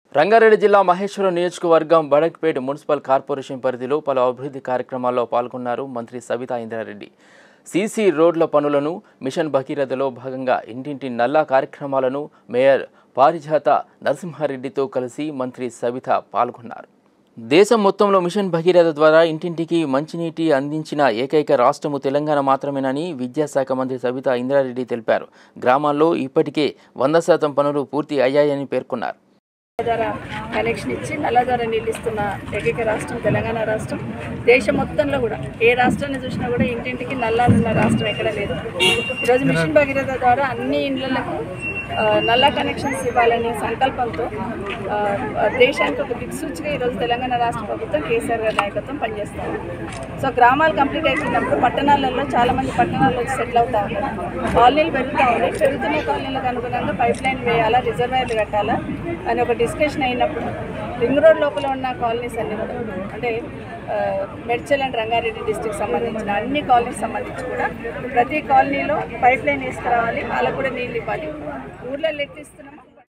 రంగారెడ్డి జిల్లా మహేశ్వరం నియోజకవర్గం బడక్పేట్ municipal corporation పరిధిలో పలు అభివృద్ధి కార్యక్రమాల్లో పాల్గొన్నారు మంత్రి సబితా ఇంద్రారెడ్డి. సీసీ రోడ్ల పనులను, మిషన్ భగీరథలో భాగంగా ఇంటింటి నల్లా కార్యక్రమాలను మేయర్ పారిజాత నరసింహారెడ్డితో కలిసి మంత్రి సబిత పాల్గొన్నారు. దేశం మొత్తంలో మిషన్ భగీరథ ద్వారా ఇంటింటికి మంచినీటి అందించిన ఏకైక రాష్ట్రము తెలంగాణ మాత్రమేనని విద్యాశాఖ మంత్రి సబితా ఇంద్రారెడ్డి తెలిపారు. గ్రామాల్లో ఇప్పటికే 100% పనులు పూర్తి అయ్యాయని పేర్కొన్నారు. ద్వారా కనెక్షన్ ఇచ్చి నల్ల ద్వారా నీళ్ళు ఇస్తున్న ఏకైక రాష్ట్రం తెలంగాణ రాష్ట్రం. దేశం మొత్తంలో కూడా ఏ రాష్ట్రాన్ని చూసినా కూడా ఇంటింటికి నల్లాలున్న రాష్ట్రం ఎక్కడ లేదు. ఈరోజు మిషన్ భగీరథ ద్వారా అన్ని ఇండ్లకు నల్లా కనెక్షన్స్ ఇవ్వాలనే సంకల్పంతో దేశానికి ఒక దిక్సూచిగా ఈరోజు తెలంగాణ రాష్ట్ర ప్రభుత్వం కేసీఆర్ గారి నాయకత్వం పనిచేస్తారు. సో గ్రామాలు కంప్లీట్ అయిపోయినప్పుడు పట్టణాలలో చాలామంది పట్టణాల్లో వచ్చి సెటిల్ అవుతూ ఉన్నారు. కాలనీలు పెరుగుతూ ఉన్నాయి. పెరుగుతున్న కాలనీలకు అనుగుణంగా పైప్ లైన్ వేయాలా, రిజర్వాయర్లు కట్టాలా అని ఒక డిస్కషన్ అయినప్పుడు రింగ్ రోడ్ లోపల ఉన్న కాలనీస్ అన్ని కూడా అంటే మెడ్చల్ అండ్ రంగారెడ్డి డిస్ట్రిక్ట్ సంబంధించిన అన్ని కాలనీస్ సంబంధించి కూడా ప్రతి కాలనీలో పైప్ లైన్ వేసుకురావాలి, వాళ్ళకు కూడా నీళ్ళు ఇవ్వాలి. ఊర్లలో ఎట్టిస్తున్నామో